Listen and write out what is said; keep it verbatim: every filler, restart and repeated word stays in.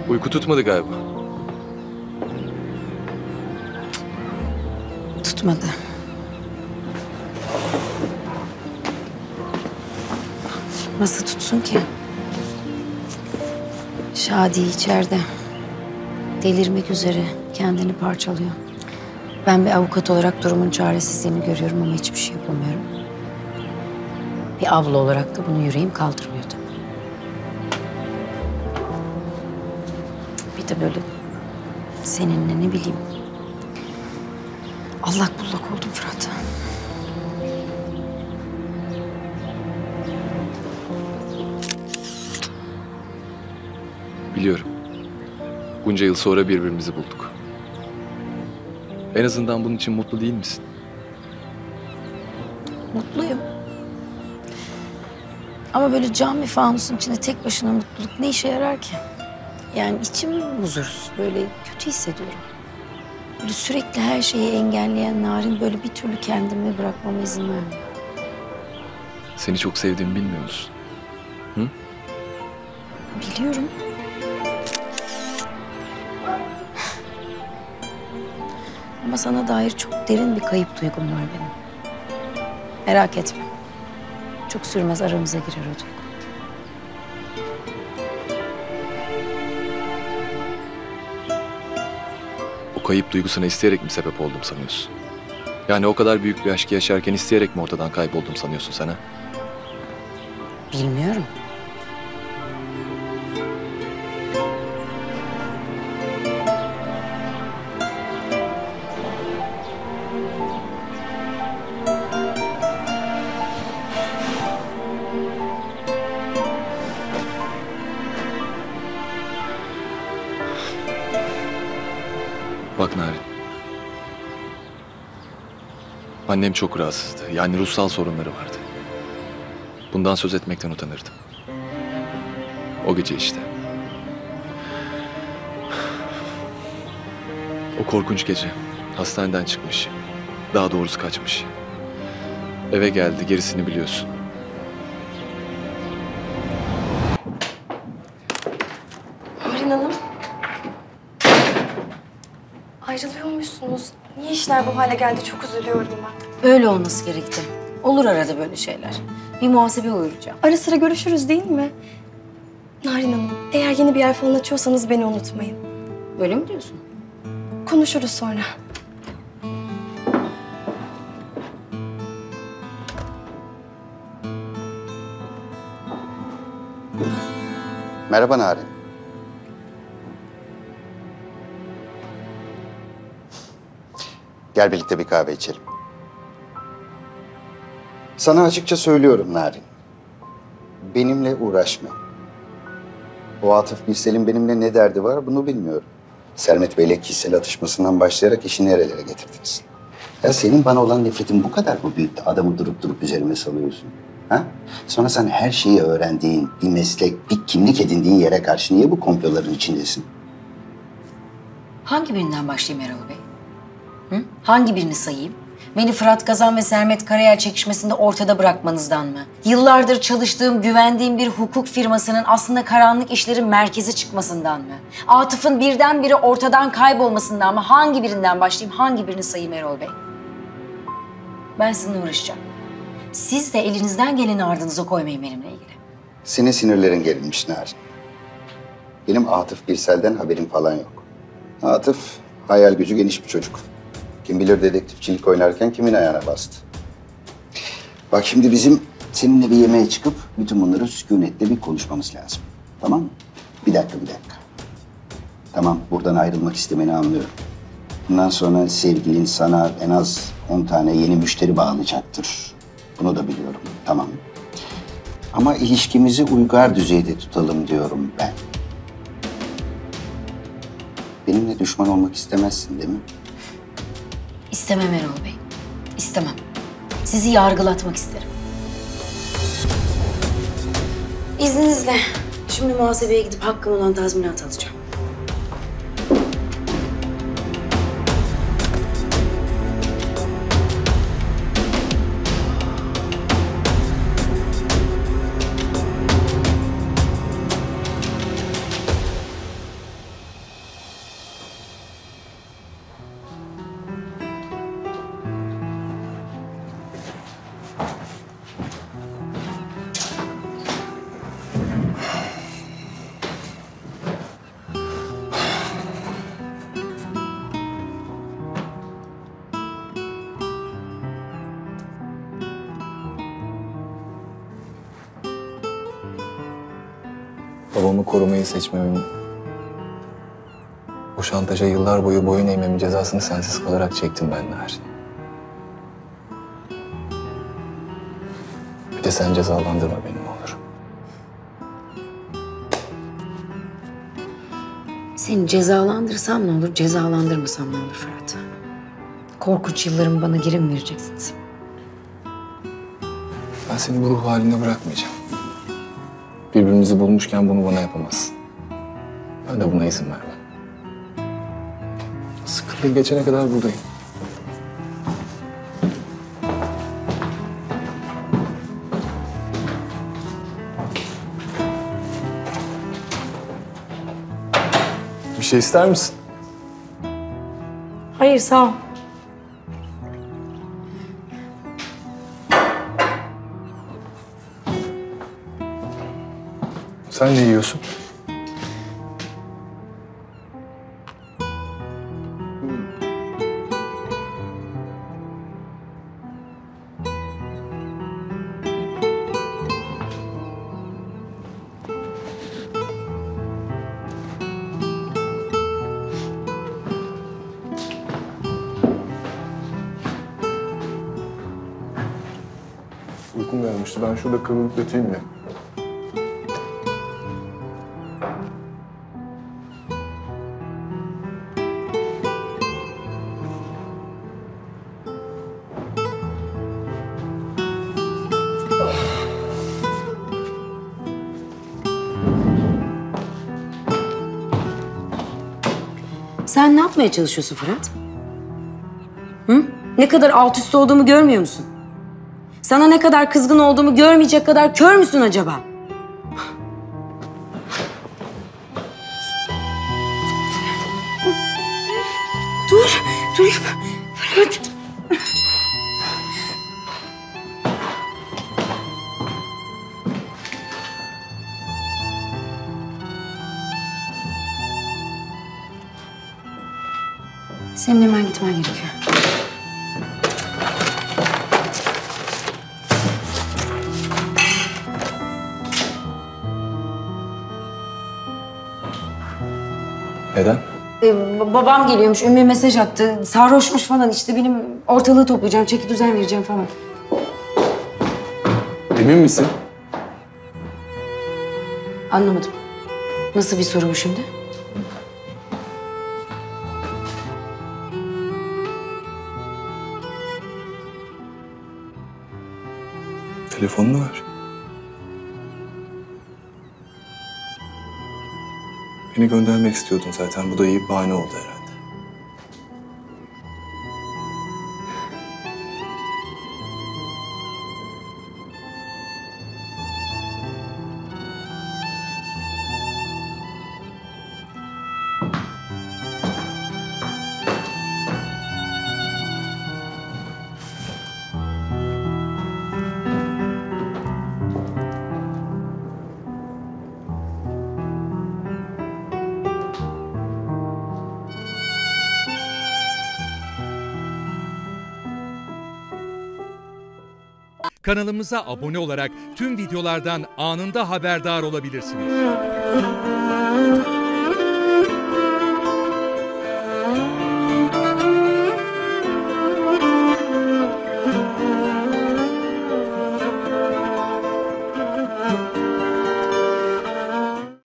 Uyku tutmadı galiba. Tutmadı. Nasıl tutsun ki? Şadi içeride. Delirmek üzere kendini parçalıyor. Ben bir avukat olarak durumun çaresizliğini görüyorum ama hiçbir şey yapamıyorum. Bir abla olarak da bunu yüreğim kaldırmıyor tabii. Bir de böyle seninle ne bileyim allak bullak oldum Fırat. Biliyorum. Bunca yıl sonra birbirimizi bulduk. En azından bunun için mutlu değil misin? Mutluyum. Ama böyle cam bir fanusun içinde tek başına mutluluk ne işe yarar ki? Yani içim huzursuz, böyle kötü hissediyorum. Böyle sürekli her şeyi engelleyen Narin böyle bir türlü kendimi bırakmama izin vermiyor. Seni çok sevdiğimi bilmiyor musun? Hı? Biliyorum. Ama sana dair çok derin bir kayıp duygum var benim. Merak etme. Çok sürmez aramıza girer o duygu. O kayıp duygusuna isteyerek mi sebep oldum sanıyorsun? Yani o kadar büyük bir aşkı yaşarken isteyerek mi ortadan kayboldum sanıyorsun sen ha? Bilmiyorum. Bak Narin. Annem çok rahatsızdı. Yani ruhsal sorunları vardı. Bundan söz etmekten utanırdım. O gece işte. O korkunç gece. Hastaneden çıkmış. Daha doğrusu kaçmış. Eve geldi. Gerisini biliyorsun. Narin Hanım. Ayrılıyormuşsunuz. Niye işler bu hale geldi? Çok üzülüyorum ben. Öyle olması gerekti. Olur arada böyle şeyler. Bir muhasebe uğrayacağım. Ara sıra görüşürüz değil mi? Narin Hanım, eğer yeni bir yer falan açıyorsanız beni unutmayın. Öyle mi diyorsun? Konuşuruz sonra. Merhaba Narin. Gel birlikte bir kahve içelim. Sana açıkça söylüyorum Narin. Benimle uğraşma. O Atıf Birsel'in benimle ne derdi var bunu bilmiyorum. Sermet Bey'le kişisel atışmasından başlayarak işi nerelere getirdiniz? Ya senin bana olan nefretin bu kadar mı büyük? Adamı durup durup üzerime salıyorsun. Ha? Sonra sen her şeyi öğrendiğin, bir meslek, bir kimlik edindiğin yere karşı niye bu komploların içindesin? Hangi birinden başlayayım Erol Bey? Hı? Hangi birini sayayım? Beni Fırat Kazan ve Sermet Karayel çekişmesinde ortada bırakmanızdan mı? Yıllardır çalıştığım, güvendiğim bir hukuk firmasının aslında karanlık işlerin merkezi çıkmasından mı? Atıf'ın birdenbire ortadan kaybolmasından mı? Hangi birinden başlayayım, hangi birini sayayım Erol Bey? Ben sizinle uğraşacağım. Siz de elinizden geleni ardınıza koymayın benimle ilgili. Senin sinirlerin gerilmiş Narin. Benim Atıf Birsel'den haberim falan yok. Atıf hayal gücü geniş bir çocuk. Kim bilir dedektifçilik oynarken kimin ayağına bastı. Bak şimdi bizim seninle bir yemeğe çıkıp bütün bunları sükunetle bir konuşmamız lazım. Tamam mı? Bir dakika, bir dakika. Tamam, buradan ayrılmak istemeni anlıyorum. Bundan sonra sevgilin sana en az on tane yeni müşteri bağlayacaktır. Bunu da biliyorum, tamam. Ama ilişkimizi uygar düzeyde tutalım diyorum ben. Benimle düşman olmak istemezsin değil mi? İstemem Erol Bey. İstemem. Sizi yargılatmak isterim. İzninizle şimdi muhasebeye gidip hakkım olan tazminat alacağım. Babamı korumayı seçmemin, o şantaja yıllar boyu boyun eğmemin cezasını sensiz kalarak çektim ben Narin. Bir de sen cezalandırma beni ne olur. Seni cezalandırsam ne olur, cezalandırmasam ne olur Fırat? Korkunç yıllarımı bana geri mi vereceksiniz? Ben seni bu ruh halinde bırakmayacağım. Birbirimizi bulmuşken bunu bana yapamazsın. Ben de buna izin vermem. Sıkıntın geçene kadar buradayım. Bir şey ister misin? Hayır, sağ ol. Sen ne yiyorsun? Uykum gelmişti. Ben şurada kıvrıklatayım ya. Sen ne yapmaya çalışıyorsun Fırat? Hı? Ne kadar alt üst olduğumu görmüyor musun? Sana ne kadar kızgın olduğumu görmeyecek kadar kör müsün acaba? Dur, dur yapma. Fırat. Senin hemen gitmen gerekiyor. Neden? Ee, ba- babam geliyormuş, Ümmü mesaj attı. Sarhoşmuş falan işte benim ortalığı toplayacağım, çeki düzen vereceğim falan. Emin misin? Anlamadım. Nasıl bir soru bu şimdi? Telefonunu ver. Beni göndermek istiyordun zaten. Bu da iyi bir bahane oldu herhalde. Kanalımıza abone olarak tüm videolardan anında haberdar olabilirsiniz.